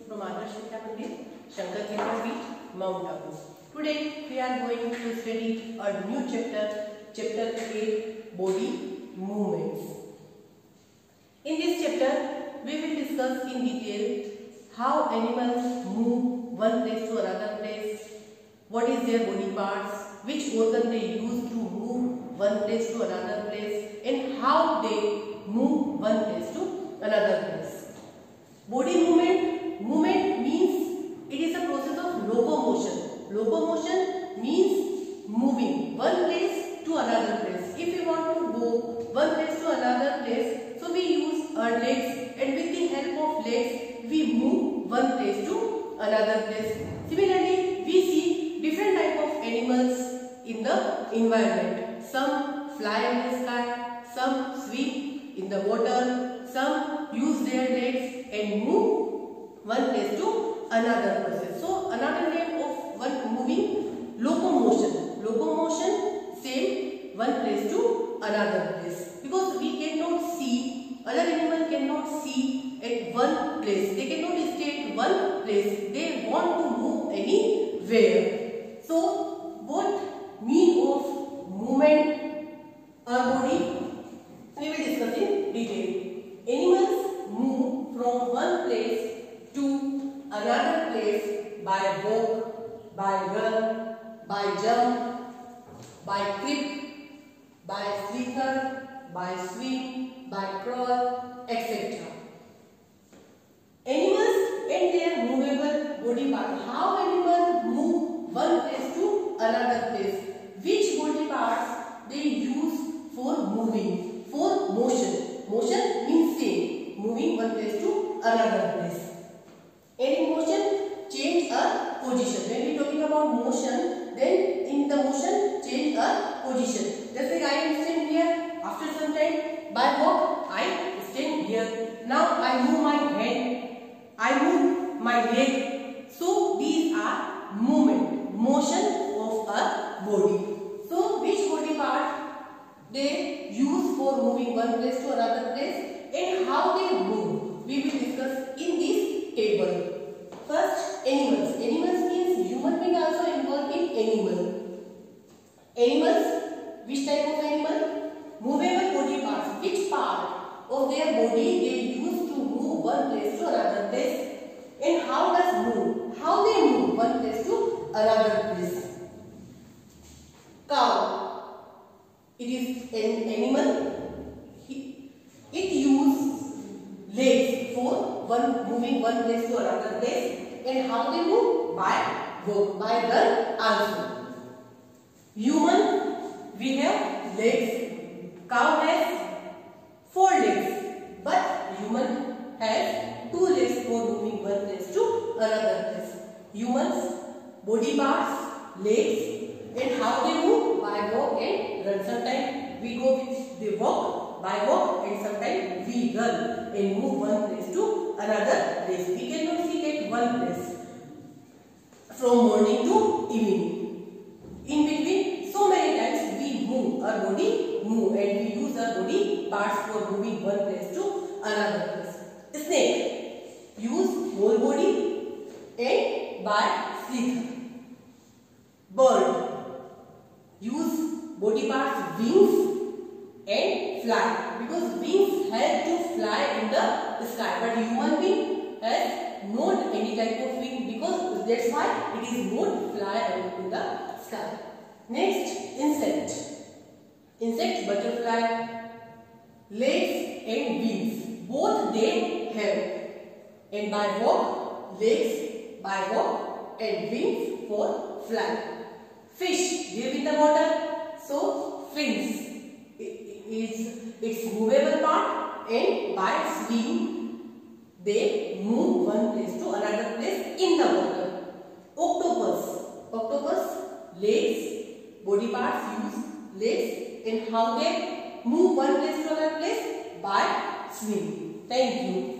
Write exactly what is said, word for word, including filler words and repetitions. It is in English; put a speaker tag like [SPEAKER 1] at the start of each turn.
[SPEAKER 1] from Adarsh Vidya Mandir, Shankar Ketan Beach, Mount Abu. Today we are going to study a new chapter, chapter eight, body movements. In this chapter, we will discuss in detail how animals move one place to another place, what is their body parts, which organ they use to move one place to another place, and how they move one place to another place. Body movement, movement means it is a process of locomotion. Locomotion means moving one place to another place. If we want to go one place to another place, so we use our legs, and with the help of legs, we move one place to another place. Similarly, we see different type of animals in the environment. Some fly in the sky, some swim in the water, some use their legs and move one place to another place. So another name of one moving, locomotion. Locomotion, same, one place to another place. Because we cannot see, other animal cannot see at one place. They cannot stay at one place. They want to move anywhere. So what mean of movement or body? We will discuss in detail. Animals move from one place to another place by walk, by run, by jump, by creep, by slither, by swim, by crawl, et cetera. Animals and their movable body parts. How animals move one place to another place? Which body parts they use for moving, for motion? Motion means same, moving one place to another place. And in motion, change our position. When we are talking about motion, then in the motion, change our position. Just like I am standing here, after some time, by walk, I stand here. Now I move my hand, I move my leg. So these are movement, motion of our body. So which body part they use for moving one place to another place and how they move, we will discuss in this table. First, animals. Animals means human being also involved in animal. Animals, which type of animal? Movable body parts. Which part of their body they use to move one place to another place and how does move? How they move one place to another place? Cow. It is an animal. It uses legs for one moving one place to another place. And how they move? By walk, by run also. Human, we have legs. Cow has four legs, but human has two legs for moving one place to another place. Humans, body parts, legs, and how they move? By walk and run. Sometimes we go with the walk, by walk, and sometimes we run and move one place to another place. We cannot sit at one place from morning to evening. In between, so many times we move, our body move, and we use our body parts for moving one place to another place. Snake use whole body and by slither. Bird use body parts, wings and fly, because wings help to fly in the sky, but human being has not any type of wing, because that's why it is not fly in the sky. Next, insect. Insect, butterfly, legs and wings, both they have, and by walk, legs, by walk and wings for fly. Fish live in the water, so fins is its movable part, and by swim they move one place to another place in the water. Octopus, octopus legs, body parts use legs, and how they move one place to another place? By swim. Thank you.